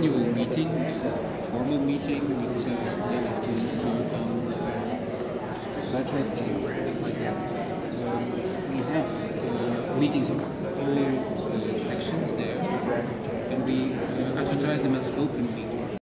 annual meeting, formal meeting with they have to come budget and things like that. We have meetings of all sections there, and we advertise them as open meetings.